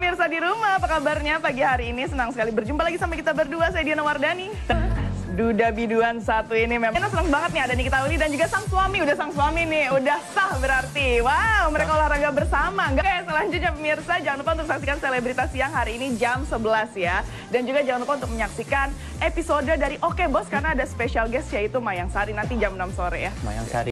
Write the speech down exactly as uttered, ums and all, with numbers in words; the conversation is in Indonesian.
pemirsa di rumah, apa kabarnya pagi hari ini? Senang sekali berjumpa lagi sama kita berdua, saya Diana Wardani. Duda biduan satu ini memang senang banget nih, ada Nikita Willy dan juga sang suami. Udah sang suami nih, udah sah berarti. Wow, mereka olahraga bersama. Oke, selanjutnya pemirsa, jangan lupa untuk saksikan Selebritas Siang hari ini jam sebelas ya. Dan juga jangan lupa untuk menyaksikan episode dari Oke Bos, karena ada special guest yaitu Mayang Sari nanti jam enam sore ya. Mayang Sari.